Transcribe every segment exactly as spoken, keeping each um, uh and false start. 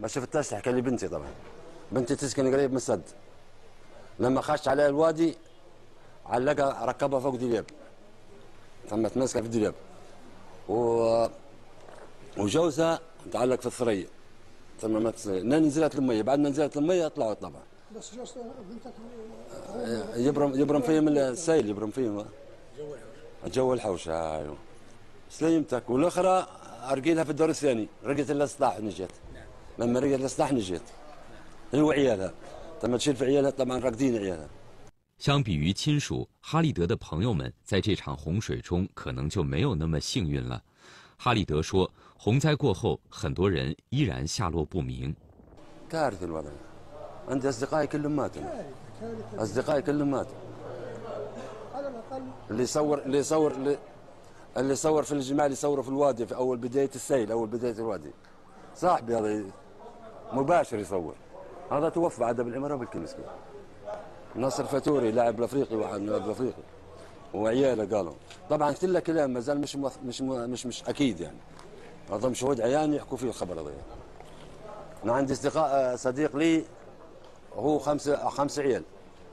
ما شفتهاش تحكي لي بنتي طبعا. بنتي تسكن قريب من السد. لما خش على الوادي علقها ركبها فوق دلياب. ثم تمسكها في الدلياب. و وجوزها متعلق في الثريا. ثم ما تصير نزلت المية، بعد ما نزلت المية طلعوا طبعا. بس جوز بنتك يبرم يبرم فيهم السيل، يبرم فيهم جو الحوشه. ايوه سليمتك. والاخرى ارقيلها في الدور الثاني، رقت الاسطح نجت. لما رقت الاسطح نجت هي وعيالها. لما تشيل في عيالها طبعا راقدين عيالها。 相比于亲属，哈利德的朋友们在这场洪水中可能就没有那么幸运了。哈利德说，洪灾过后，很多人依然下落不明。 كارثة الوضع. عندي أصدقائي كلهم ماتوا. أصدقائي كلهم ماتوا. على الاقل اللي يصور اللي يصور اللي, اللي يصور في الجماعة اللي يصوروا في الوادي في أول بداية السيل، أول بداية الوادي. صاحبي هذا مباشر يصور. هذا توفى عاد بالعمارة بالكنيسة. ناصر فاتوري لاعب الأفريقي، واحد من اللاعب الأفريقي. وعياله قالوا. طبعا كله كلام ما زال مش مش مش مش أكيد يعني. هذا شهود عيان يحكوا فيه الخبر هذا. أنا عندي أصدقاء صديق لي هو خمسة خمسة عيال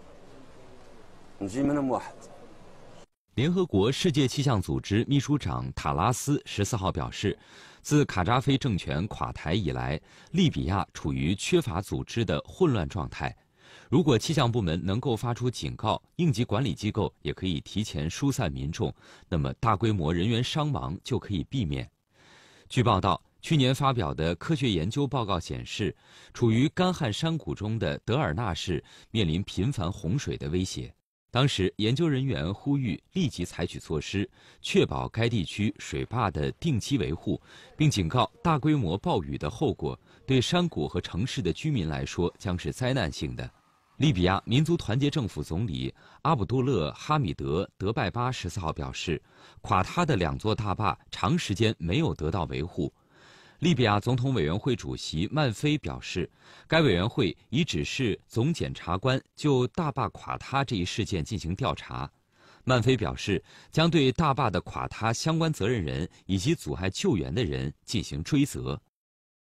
نجي منهم واحد。 联合国世界气象组织秘书长塔拉斯十四号表示，自卡扎菲政权垮台以来，利比亚处于缺乏组织的混乱状态。如果气象部门能够发出警告，应急管理机构也可以提前疏散民众，那么大规模人员伤亡就可以避免。据报道，去年发表的科学研究报告显示，处于干旱山谷中的德尔纳市面临频繁洪水的威胁。当时，研究人员呼吁立即采取措施，确保该地区水坝的定期维护，并警告大规模暴雨的后果对山谷和城市的居民来说将是灾难性的。利比亚民族团结政府总理阿卜杜勒·哈米德·德拜巴十四号表示，垮塌的两座大坝长时间没有得到维护。利比亚总统委员会主席曼菲表示，该委员会已指示总检察官就大坝垮塌这一事件进行调查。曼菲表示，将对大坝的垮塌相关责任人以及阻碍救援的人进行追责。